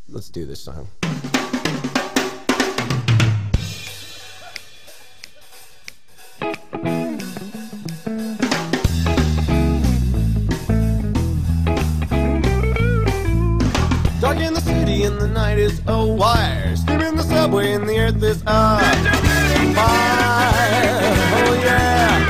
Let's do this song. Dark in the city and the night is a wire. Steam in the subway and the earth is on fire. Oh yeah.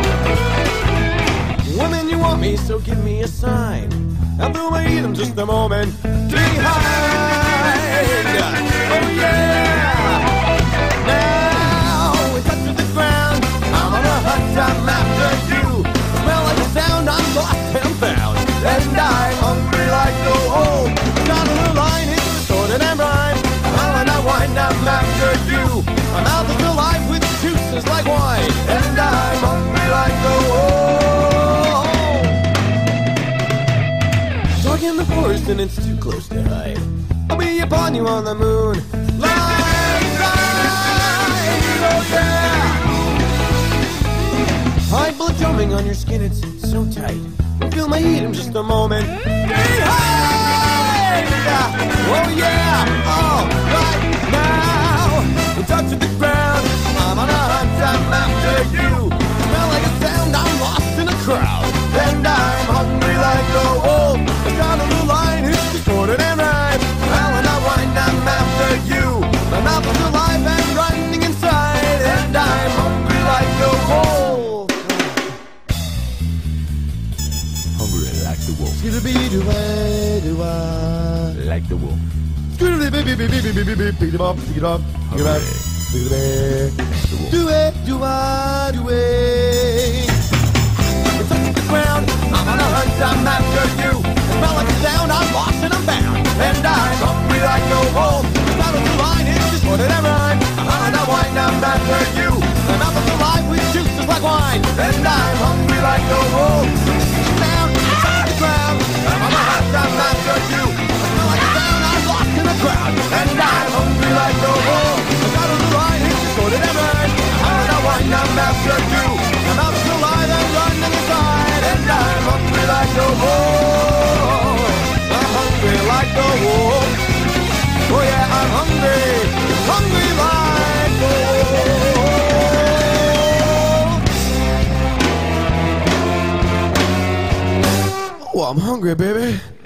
Woman, you want me, so give me a sign. I'll do my eat 'em just a moment behind. Oh yeah. Now we touch the ground. I'm on a hot time after you. Smell like a sound, I'm lost and found. And I'm hungry like no home. Down on the line, it's distorted and rhyme. Well, and I wind, I'm after you. My mouth is alive with juices like wine. And I'm hungry like no home. Dark in the forest and it's too close to hide. I'll be upon you on the moon. Like light, oh yeah. High blood drumming on your skin, it's so tight. Feel my heat in just a moment. Behind! Oh yeah! All right now! We touch the ground. I'm on a hunt, I'm after you. Smell like a sound, I'm lost in a crowd. And I'm hungry like no old. The sound of the line is distorted and right. Well, and I wind, I'm after you. My mouth is alive and running inside. And I'm hungry like no old. Like the wolf. Like the wolf. Touch the ground, I'm on a hunt, I'm after you. I smell like a sound, I'm lost and I'm bound. And I'm hungry like no home. The sound of the line is distorted and rhyme. I'm on a wind, I'm after you. My mouth is alive with juices like wine. And I'm hungry like no home. I'm on a hot time after you. I smell like a sound, I'm lost in a crowd. And I'm hungry like no more. The sound of the line is distorted and right. I'm on a wind, I'm after you. My mouth is alive and running inside. And I'm hungry like no more. I'm hungry like no more. Oh yeah, I'm hungry. Hungry like no more. Oh, I'm hungry, baby.